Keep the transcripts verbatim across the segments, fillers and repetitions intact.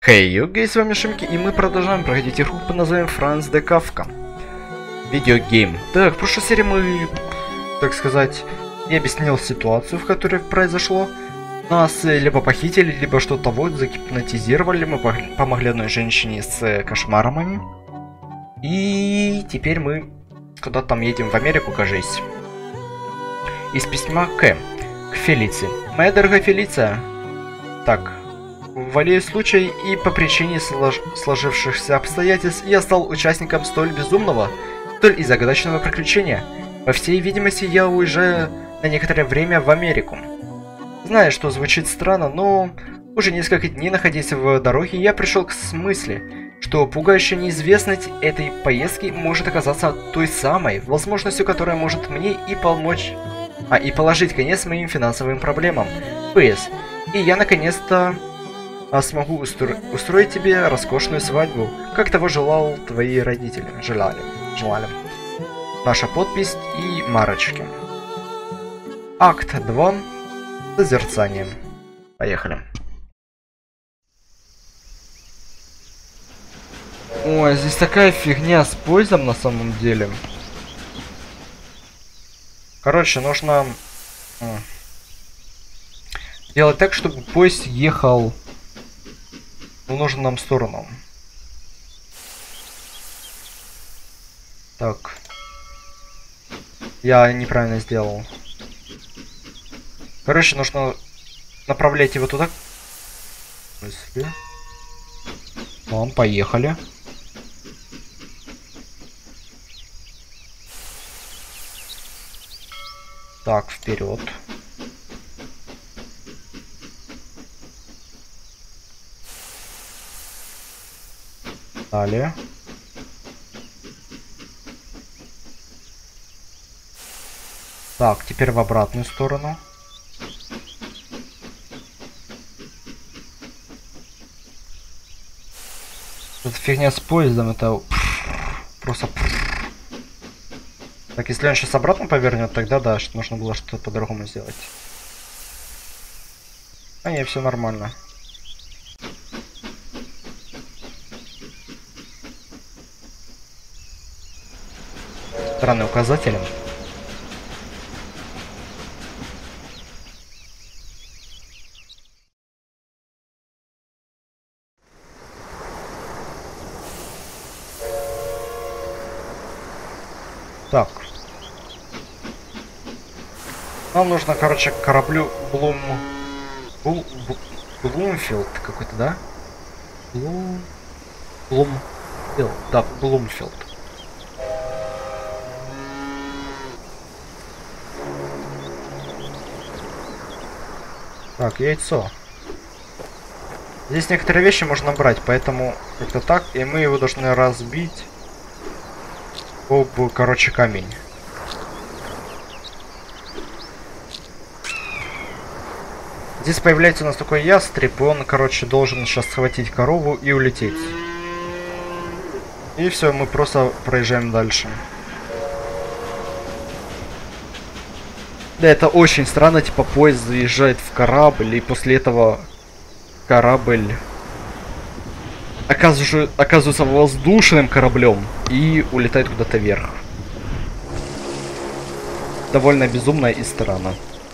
Хей, йоги, с вами Шимки, и мы продолжаем проходить игру под названием Franz the Kafka. Видеогейм. Так, в прошлой серии мы, так сказать, не объяснил ситуацию, в которой произошло. Нас либо похитили, либо что-то вот загипнотизировали, мы помогли одной женщине с кошмарами. И теперь мы куда-то там едем в Америку, кажись. Из письма К. К Фелиции. Моя дорогая Фелиция. Так. Волею случая и по причине слож... сложившихся обстоятельств я стал участником столь безумного, столь и загадочного приключения. По всей видимости, я уезжаю на некоторое время в Америку. Знаю, что звучит странно, но уже несколько дней, находясь в дороге, я пришел к смысле, что пугающая неизвестность этой поездки может оказаться той самой возможностью, которая может мне и помочь, а и положить конец моим финансовым проблемам. ПС. И я наконец-то а смогу устро устроить тебе роскошную свадьбу, как того желал твои родители. Желали. Желали. Наша подпись и марочки. Акт два. Созерцание. Поехали. Ой, здесь такая фигня с поездом на самом деле. Короче, нужно делать так, чтобы поезд ехал в нужную нам сторону. Так. Я неправильно сделал. Короче, нужно направлять его туда. Вон, поехали. Так, вперед. Далее. Так, теперь в обратную сторону. Эта фигня с поездом, это просто... Так, если он сейчас обратно повернет, тогда да, что нужно было что-то по-другому сделать. А не, все нормально. Странный указатель. Так. Нам нужно, короче, к кораблю Блум... Бул... Блумфилд какой-то, да? Блум... Блумфилд. Да, Блумфилд. Так, яйцо. Здесь некоторые вещи можно брать, поэтому как-то так, и мы его должны разбить об, короче, камень. Здесь появляется у нас такой ястреб, и он, короче, должен сейчас схватить корову и улететь. И все, мы просто проезжаем дальше. Да, это очень странно, типа поезд заезжает в корабль, и после этого корабль оказывается, оказывается воздушным кораблем и улетает куда-то вверх. Довольно безумно и странно.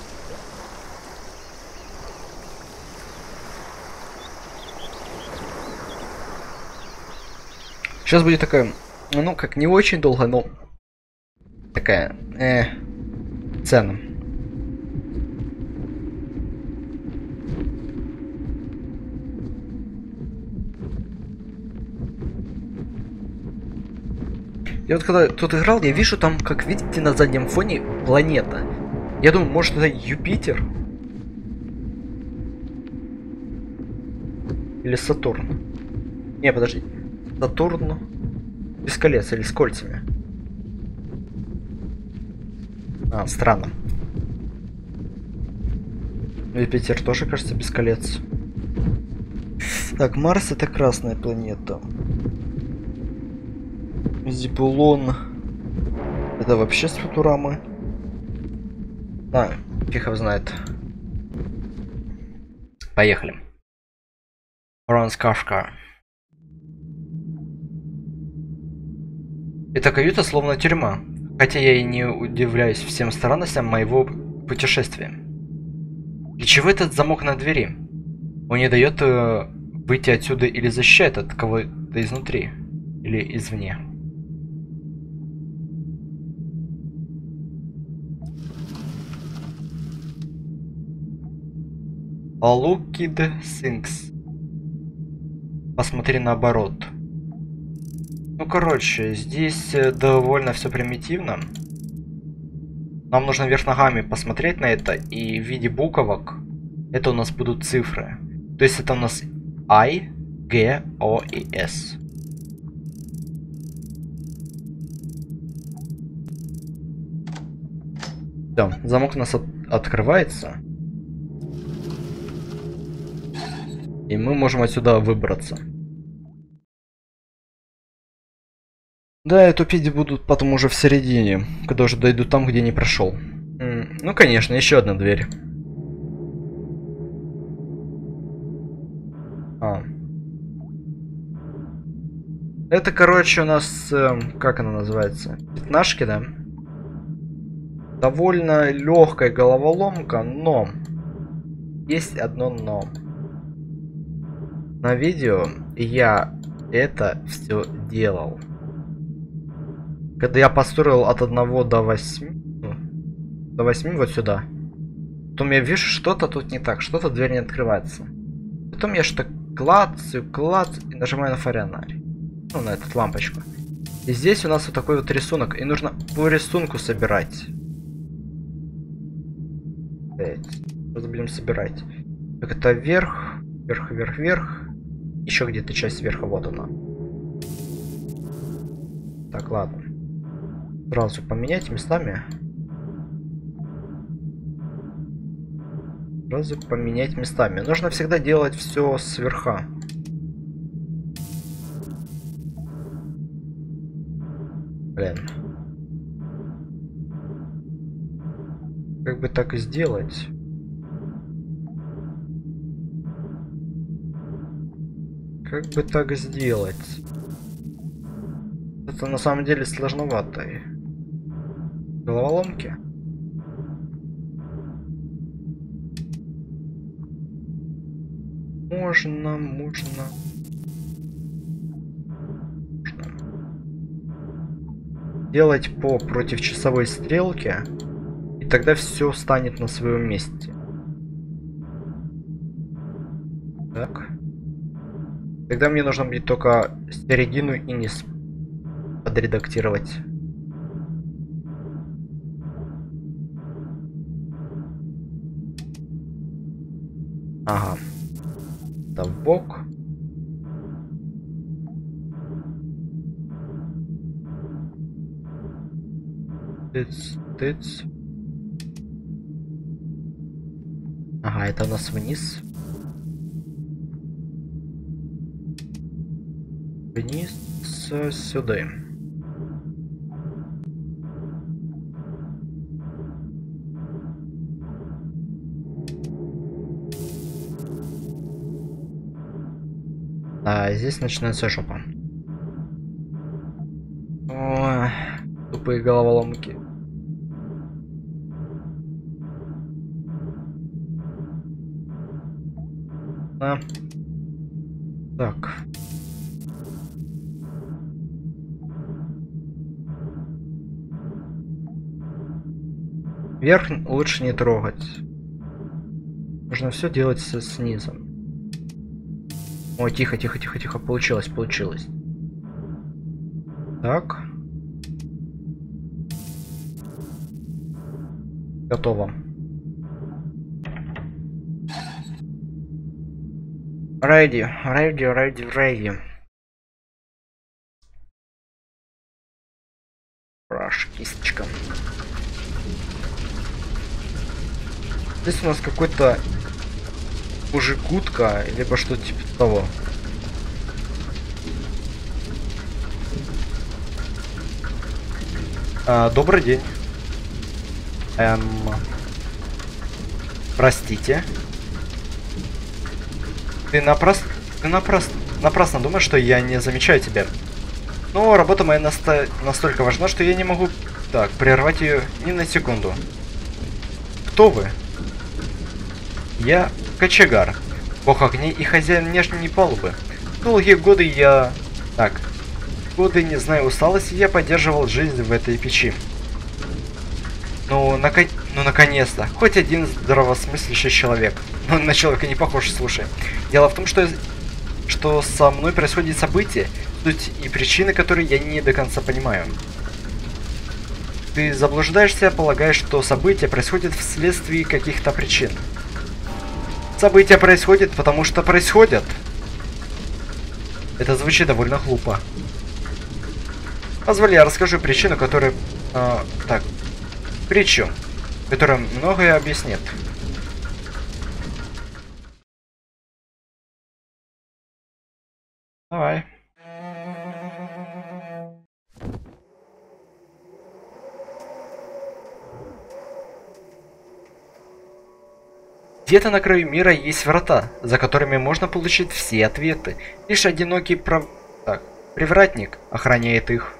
Сейчас будет такая, ну как не очень долго, но такая э, цена. Я вот когда тут играл, я вижу там, как видите, на заднем фоне планета. Я думаю, может это Юпитер? Или Сатурн? Не, подожди. Сатурн без колец или с кольцами? А, странно. Юпитер тоже, кажется, без колец. Так, Марс это красная планета. Зебулон. Это вообще с Футурамы. А, фиг его знает. Поехали. Франц Кафка. Эта каюта словно тюрьма, хотя я и не удивляюсь всем странностям моего путешествия. Для чего этот замок на двери? Он не дает э, выйти отсюда или защищает от кого-то изнутри или извне. Looked things. Посмотри наоборот. Ну, короче, здесь довольно все примитивно. Нам нужно вверх ногами посмотреть на это, и в виде буквок это у нас будут цифры. То есть это у нас I, G, O и S. Да, замок у нас от открывается. И мы можем отсюда выбраться. Да, и тупить будут потом уже в середине, когда уже дойду там, где не прошел. М-м, ну, конечно, еще одна дверь. А. Это, короче, у нас, э, как она называется? Пятнашки, да? Довольно легкая головоломка, но есть одно но. На видео я это все делал. Когда я построил от одного до восьми, ну, до восьми вот сюда, потом я вижу, что-то тут не так, что-то дверь не открывается. Потом я что-то клацаю, клацаю и нажимаю на фонарь. Ну, на эту лампочку. И здесь у нас вот такой вот рисунок, и нужно по рисунку собирать. Сейчас будем собирать. Так, это вверх, вверх, вверх, вверх. Еще где-то часть верха, вот она. Так, ладно. Сразу поменять местами. Сразу поменять местами. Нужно всегда делать все сверха. Блин. Как бы так и сделать? Как бы так сделать? Это на самом деле сложновато. Головоломки. Можно, можно. Можно. Делать по противочасовой стрелке, и тогда все станет на своем месте. Так. Тогда мне нужно будет только середину и низ подредактировать. Ага. Да, в бок. Тыц, тыц. Ага, это у нас вниз. Вниз сюда. А здесь начинается жопа. О, тупые головоломки. А. Так. Вверх лучше не трогать. Нужно все делать снизу. Ой, тихо, тихо, тихо, тихо. Получилось, получилось. Так. Готово. Ready, ready, ready, ready. Браш, кисточка. Здесь у нас какой-то мужик-утка, либо что-то типа того. А, добрый день. Эм... Простите. Ты на прос... Ты напрасно, напрасно думаешь, что я не замечаю тебя. Но работа моя наста настолько важна, что я не могу так прервать ее ни на секунду. Кто вы? Я кочегар, бог огней и хозяин внешней палубы. Долгие годы я... Так, годы, не зная усталости, я поддерживал жизнь в этой печи. Ну, нако... ну наконец-то, хоть один здравомыслящий человек. Ну, на человека не похож, слушай. Дело в том, что, что со мной происходит событие, суть и причины, которые я не до конца понимаю. Ты заблуждаешься, полагаешь, что события происходят вследствие каких-то причин. События происходят, потому что происходят. Это звучит довольно глупо. Позволь, я расскажу причину, которая... Э, так, притчу, которая многое объяснит. Давай. Где-то на краю мира есть врата, за которыми можно получить все ответы. Лишь одинокий прав... так, привратник охраняет их.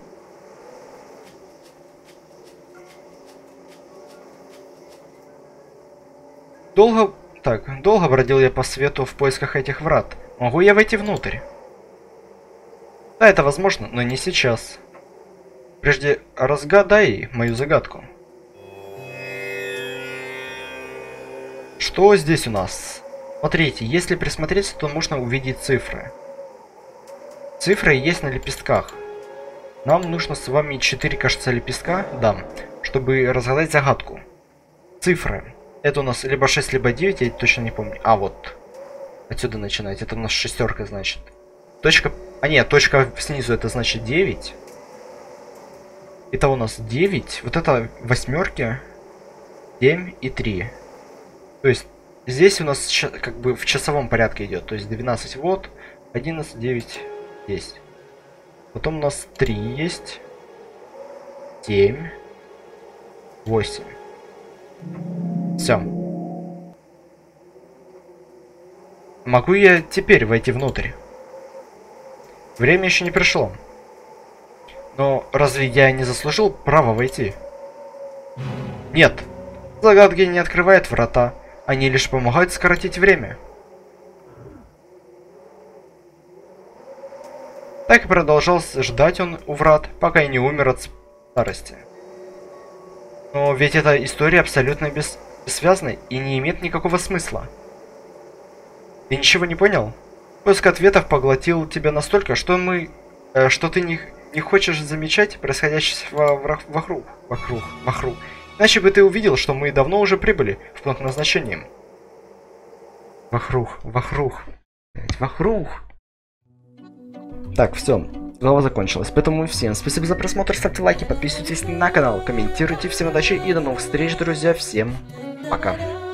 Долго... Так, долго бродил я по свету в поисках этих врат. Могу я войти внутрь? Да, это возможно, но не сейчас. Прежде разгадай мою загадку. Что здесь у нас? Смотрите, если присмотреться, то можно увидеть цифры. Цифры есть на лепестках. Нам нужно с вами четыре, кажется, лепестка, да, чтобы разгадать загадку. Цифры. Это у нас либо шесть, либо девять, я точно не помню. А, вот. Отсюда начинать. Это у нас шестерка, значит. Точка... А нет, точка снизу, это значит девять. Это у нас девять. Вот это восьмерки. семь и три. То есть здесь у нас как бы в часовом порядке идет. То есть двенадцать вот, одиннадцать, девять, десять. Потом у нас три есть. семь. восемь. Все. Могу я теперь войти внутрь? Время еще не пришло. Но разве я не заслужил право войти? Нет. Загадки не открывают врата. Они лишь помогают сократить время. Так и продолжал ждать он у врат, пока и не умер от старости. Но ведь эта история абсолютно бес... бессвязна и не имеет никакого смысла. Ты ничего не понял? Поиск ответов поглотил тебя настолько, что мы... Э, что ты не, не хочешь замечать происходящее вокруг. Вокруг. Вокруг. Иначе бы ты увидел, что мы давно уже прибыли в пункт назначения. Вокруг. Вокруг. Вокруг. Так, все. Глава закончилась. Поэтому всем спасибо за просмотр, ставьте лайки, подписывайтесь на канал, комментируйте. Всем удачи и до новых встреч, друзья. Всем пока.